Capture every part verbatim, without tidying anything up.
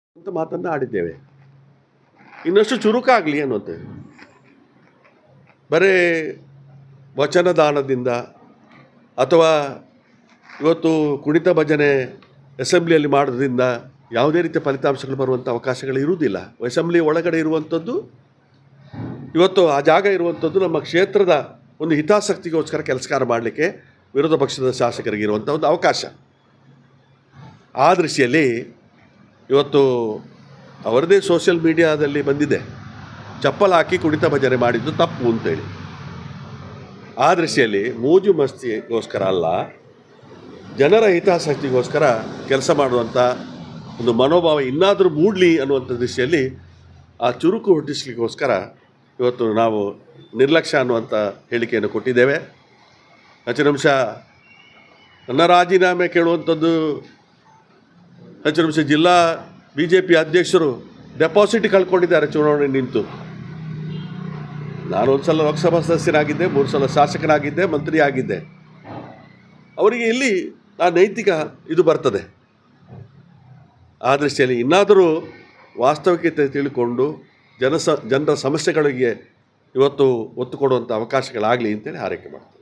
ಅಂತ ಮಾತನ್ನು ಆಡಿದ್ದೇವೆ. ಇನ್ನಷ್ಟು ಚುರುಕಾಗಲಿ ಅನ್ನುವಂತೆ ಬರೀ ವಚನದಾನದಿಂದ ಅಥವಾ ಇವತ್ತು ಕುಣಿತ ಭಜನೆ ಅಸೆಂಬ್ಲಿಯಲ್ಲಿ ಮಾಡೋದ್ರಿಂದ ಯಾವುದೇ ರೀತಿಯ ಫಲಿತಾಂಶಗಳು ಬರುವಂಥ ಅವಕಾಶಗಳು ಇರುವುದಿಲ್ಲ. ಅಸೆಂಬ್ಲಿ ಒಳಗಡೆ ಇರುವಂಥದ್ದು ಇವತ್ತು ಆ ಜಾಗ ಇರುವಂಥದ್ದು ನಮ್ಮ ಕ್ಷೇತ್ರದ ಒಂದು ಹಿತಾಸಕ್ತಿಗೋಸ್ಕರ ಕೆಲಸಕಾರ ಮಾಡಲಿಕ್ಕೆ ವಿರೋಧ ಪಕ್ಷದ ಶಾಸಕರಿಗೆ ಇರುವಂಥ ಒಂದು ಅವಕಾಶ. ಆ ದೃಷ್ಟಿಯಲ್ಲಿ ಇವತ್ತು ಅವರದೇ ಸೋಷಿಯಲ್ ಮೀಡಿಯಾದಲ್ಲಿ ಬಂದಿದೆ, ಚಪ್ಪಲ್ ಹಾಕಿ ಕುಣಿತ ಭಜನೆ ಮಾಡಿದ್ದು ತಪ್ಪು ಅಂತೇಳಿ. ಆ ದೃಷ್ಟಿಯಲ್ಲಿ ಮೋಜು ಮಸ್ತಿಗೋಸ್ಕರ ಅಲ್ಲ, ಜನರ ಹಿತಾಸಕ್ತಿಗೋಸ್ಕರ ಕೆಲಸ ಮಾಡುವಂಥ ಒಂದು ಮನೋಭಾವ ಇನ್ನಾದರೂ ಮೂಡಲಿ ಅನ್ನುವಂಥ ದೃಷ್ಟಿಯಲ್ಲಿ ಆ ಚುರುಕು ಹುಟ್ಟಿಸ್ಲಿಕ್ಕೋಸ್ಕರ ಇವತ್ತು ನಾವು ನಿರ್ಲಕ್ಷ್ಯ ಅನ್ನುವಂಥ ಹೇಳಿಕೆಯನ್ನು ಕೊಟ್ಟಿದ್ದೇವೆ. ಹೆಚ್ಚಿನ ಅಂಶ ನನ್ನ ರಾಜೀನಾಮೆ ಕೇಳುವಂಥದ್ದು, ಹೆಚ್ಚಿನ ಅಂಶ ಜಿಲ್ಲಾ ಬಿ ಜೆ ಪಿ ಅಧ್ಯಕ್ಷರು ಡೆಪಾಸಿಟ್ ಕಳ್ಕೊಂಡಿದ್ದಾರೆ ಚುನಾವಣೆ ನಿಂತು. ನಾನು ಒಂದು ಸಲ ಲೋಕಸಭಾ ಸದಸ್ಯನಾಗಿದ್ದೆ, ಮೂರು ಸಲ ಶಾಸಕನಾಗಿದ್ದೆ, ಮಂತ್ರಿ ಆಗಿದ್ದೆ. ಅವರಿಗೆ ಇಲ್ಲಿ ಆ ನೈತಿಕ ಇದು ಬರ್ತದೆ. ಆ ದೃಷ್ಟಿಯಲ್ಲಿ ಇನ್ನಾದರೂ ವಾಸ್ತವಿಕತೆ ತಿಳ್ಕೊಂಡು ಜನ ಸ ಜನರ ಸಮಸ್ಯೆಗಳಿಗೆ ಇವತ್ತು ಒತ್ತು ಕೊಡುವಂಥ ಅವಕಾಶಗಳಾಗಲಿ ಅಂತೇಳಿ ಹಾರೈಕೆ ಮಾಡ್ತಾರೆ.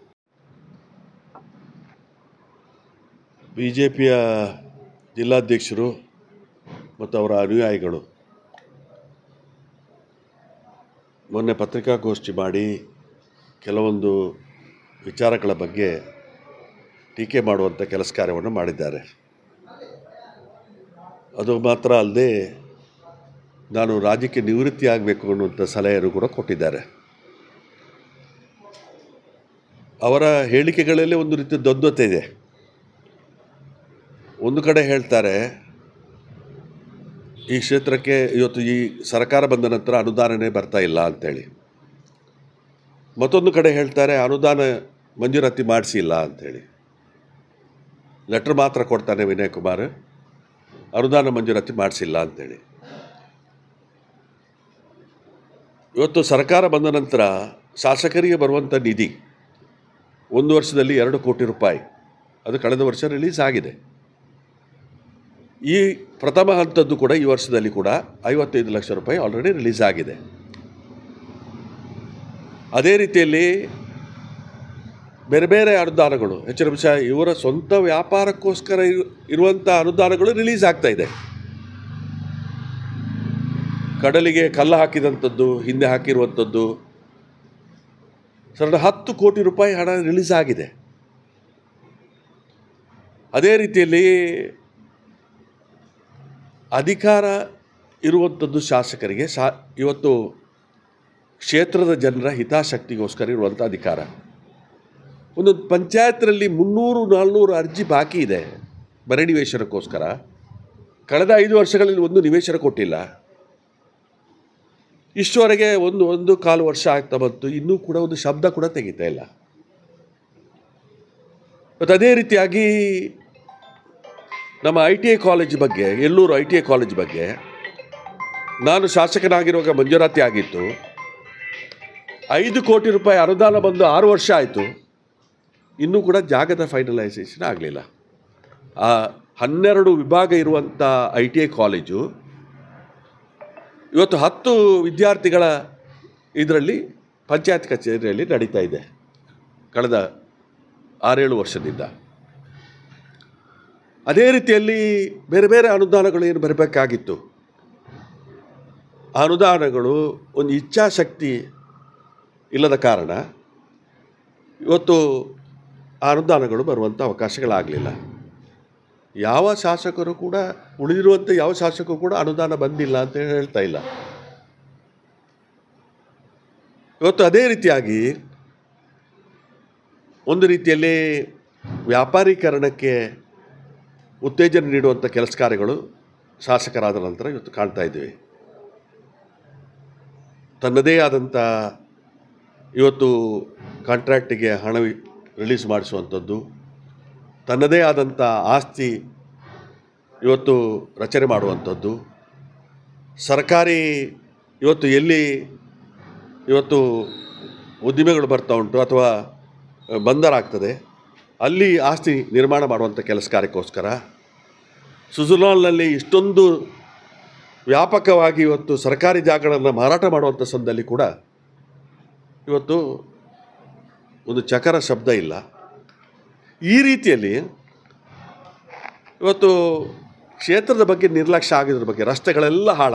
ಬಿ ಜೆ ಪಿಯ ಜಿಲ್ಲಾಧ್ಯಕ್ಷರು ಮತ್ತು ಅವರ ಅನುಯಾಯಿಗಳು ಮೊನ್ನೆ ಪತ್ರಿಕಾಗೋಷ್ಠಿ ಮಾಡಿ ಕೆಲವೊಂದು ವಿಚಾರಗಳ ಬಗ್ಗೆ ಟೀಕೆ ಮಾಡುವಂಥ ಕೆಲಸ ಕಾರ್ಯವನ್ನು ಮಾಡಿದ್ದಾರೆ. ಅದು ಮಾತ್ರ ಅಲ್ಲದೆ ನಾನು ರಾಜ್ಯಕ್ಕೆ ನಿವೃತ್ತಿ ಆಗಬೇಕು ಅನ್ನುವಂಥ ಸಲಹೆಯನ್ನು ಕೂಡ ಕೊಟ್ಟಿದ್ದಾರೆ. ಅವರ ಹೇಳಿಕೆಗಳಲ್ಲಿ ಒಂದು ರೀತಿಯ ದ್ವಂದ್ವತೆ ಇದೆ. ಒಂದು ಕಡೆ ಹೇಳ್ತಾರೆ ಈ ಕ್ಷೇತ್ರಕ್ಕೆ ಇವತ್ತು ಈ ಸರ್ಕಾರ ಬಂದ ನಂತರ ಅನುದಾನನೇ ಬರ್ತಾ ಇಲ್ಲ ಅಂಥೇಳಿ. ಮತ್ತೊಂದು ಕಡೆ ಹೇಳ್ತಾರೆ ಅನುದಾನ ಮಂಜೂರಾತಿ ಮಾಡಿಸಿಲ್ಲ ಅಂಥೇಳಿ. ಲೆಟ್ರ್ ಮಾತ್ರ ಕೊಡ್ತಾನೆ ವಿನಯ್ ಕುಮಾರ್, ಅನುದಾನ ಮಂಜೂರಾತಿ ಮಾಡಿಸಿಲ್ಲ ಅಂಥೇಳಿ. ಇವತ್ತು ಸರ್ಕಾರ ಬಂದ ನಂತರ ಶಾಸಕರಿಗೆ ಬರುವಂಥ ನಿಧಿ ಒಂದು ವರ್ಷದಲ್ಲಿ ಎರಡು ಕೋಟಿ ರೂಪಾಯಿ, ಅದು ಕಳೆದ ವರ್ಷ ರಿಲೀಸ್ ಆಗಿದೆ. ಈ ಪ್ರಥಮ ಹಂತದ್ದು ಕೂಡ ಈ ವರ್ಷದಲ್ಲಿ ಕೂಡ ಐವತ್ತೈದು ಲಕ್ಷ ರೂಪಾಯಿ ಆಲ್ರೆಡಿ ರಿಲೀಸ್ ಆಗಿದೆ. ಅದೇ ರೀತಿಯಲ್ಲಿ ಬೇರೆ ಬೇರೆ ಅನುದಾನಗಳು, ಹೆಚ್ಚಿನ ಅಂಶ ಇವರ ಸ್ವಂತ ವ್ಯಾಪಾರಕ್ಕೋಸ್ಕರ ಇರುವಂಥ ಅನುದಾನಗಳು ರಿಲೀಸ್ ಆಗ್ತಾ ಇದೆ. ಕಡಲಿಗೆ ಕಲ್ಲು ಹಾಕಿದಂಥದ್ದು, ಹಿಂದೆ ಹಾಕಿರುವಂಥದ್ದು ಸರ್ ಹತ್ತು ಕೋಟಿ ರೂಪಾಯಿ ಹಣ ರಿಲೀಸ್ ಆಗಿದೆ. ಅದೇ ರೀತಿಯಲ್ಲಿ ಅಧಿಕಾರ ಇರುವಂಥದ್ದು ಶಾಸಕರಿಗೆ ಶಾ ಇವತ್ತು ಕ್ಷೇತ್ರದ ಜನರ ಹಿತಾಸಕ್ತಿಗೋಸ್ಕರ ಇರುವಂಥ ಅಧಿಕಾರ. ಒಂದೊಂದು ಪಂಚಾಯತ್ನಲ್ಲಿ ಮುನ್ನೂರು ನಾಲ್ನೂರು ಅರ್ಜಿ ಬಾಕಿ ಇದೆ ಮನೆ ನಿವೇಶನಕ್ಕೋಸ್ಕರ. ಕಳೆದ ಐದು ವರ್ಷಗಳಲ್ಲಿ ಒಂದು ನಿವೇಶನ ಕೊಟ್ಟಿಲ್ಲ. ಇಷ್ಟುವರೆಗೆ ಒಂದು ಒಂದು ಕಾಲು ವರ್ಷ ಆಗ್ತಾ ಬಂತು, ಇನ್ನೂ ಕೂಡ ಒಂದು ಶಬ್ದ ಕೂಡ ತೆಗಿತಾ ಇಲ್ಲ. ಮತ್ತು ಅದೇ ರೀತಿಯಾಗಿ ನಮ್ಮ ಐ ಟಿ ಐ ಕಾಲೇಜ್ ಬಗ್ಗೆ, Ellur I T I college ಬಗ್ಗೆ ನಾನು ಶಾಸಕನಾಗಿರುವಾಗ ಮಂಜೂರಾತಿ ಆಗಿತ್ತು. ಐದು ಕೋಟಿ ರೂಪಾಯಿ ಅನುದಾನ ಬಂದು ಆರು ವರ್ಷ ಆಯಿತು, ಇನ್ನೂ ಕೂಡ ಜಾಗದ ಫೈನಲೈಸೇಷನ್ ಆಗಲಿಲ್ಲ. ಆ ಹನ್ನೆರಡು ವಿಭಾಗ ಇರುವಂಥ ಐ ಟಿ ಐ ಕಾಲೇಜು ಇವತ್ತು ಹತ್ತು ವಿದ್ಯಾರ್ಥಿಗಳ ಇದರಲ್ಲಿ ಪಂಚಾಯತ್ ಕಚೇರಿಯಲ್ಲಿ ನಡೀತಾ ಇದೆ ಕಳೆದ ಆರೇಳು ವರ್ಷದಿಂದ. ಅದೇ ರೀತಿಯಲ್ಲಿ ಬೇರೆ ಬೇರೆ ಅನುದಾನಗಳು ಏನು ಬರಬೇಕಾಗಿತ್ತು, ಆ ಅನುದಾನಗಳು ಒಂದು ಇಚ್ಛಾಶಕ್ತಿ ಇಲ್ಲದ ಕಾರಣ ಇವತ್ತು ಆ ಅನುದಾನಗಳು ಬರುವಂಥ ಅವಕಾಶಗಳಾಗಲಿಲ್ಲ. ಯಾವ ಶಾಸಕರು ಕೂಡ, ಉಳಿದಿರುವಂಥ ಯಾವ ಶಾಸಕರು ಕೂಡ ಅನುದಾನ ಬಂದಿಲ್ಲ ಅಂತ ಹೇಳ್ತಾ ಇಲ್ಲ. ಇವತ್ತು ಅದೇ ರೀತಿಯಾಗಿ ಒಂದು ರೀತಿಯಲ್ಲಿ ವ್ಯಾಪಾರೀಕರಣಕ್ಕೆ ಉತ್ತೇಜನ ನೀಡುವಂಥ ಕೆಲಸ ಕಾರ್ಯಗಳು ಶಾಸಕರಾದ ನಂತರ ಇವತ್ತು ಕಾಣ್ತಾ ಇದ್ದೀವಿ. ತನ್ನದೇ ಆದಂಥ ಇವತ್ತು ಕಾಂಟ್ರಾಕ್ಟಿಗೆ ಹಣ ರಿಲೀಸ್ ಮಾಡಿಸುವಂಥದ್ದು, ತನ್ನದೇ ಆದಂಥ ಆಸ್ತಿ ಇವತ್ತು ರಚನೆ ಮಾಡುವಂಥದ್ದು, ಸರ್ಕಾರಿ ಇವತ್ತು ಎಲ್ಲಿ ಇವತ್ತು ಉದ್ದಿಮೆಗಳು ಬರ್ತಾ ಉಂಟು ಅಥವಾ ಬಂದರಾಗ್ತದೆ ಅಲ್ಲಿ ಆಸ್ತಿ ನಿರ್ಮಾಣ ಮಾಡುವಂಥ ಕೆಲಸ ಕಾರ್ಯಕ್ಕೋಸ್ಕರ ಸುಜಲಾಲ್ನಲ್ಲಿ ಇಷ್ಟೊಂದು ವ್ಯಾಪಕವಾಗಿ ಇವತ್ತು ಸರ್ಕಾರಿ ಜಾಗಗಳನ್ನು ಮಾರಾಟ ಮಾಡುವಂಥ ಸಂದರ್ಭದಲ್ಲಿ ಕೂಡ ಇವತ್ತು ಒಂದು ಚಕರ ಶಬ್ದ ಇಲ್ಲ. ಈ ರೀತಿಯಲ್ಲಿ ಇವತ್ತು ಕ್ಷೇತ್ರದ ಬಗ್ಗೆ ನಿರ್ಲಕ್ಷ್ಯ ಆಗಿದ್ರ ಬಗ್ಗೆ ರಸ್ತೆಗಳೆಲ್ಲ ಹಾಳು.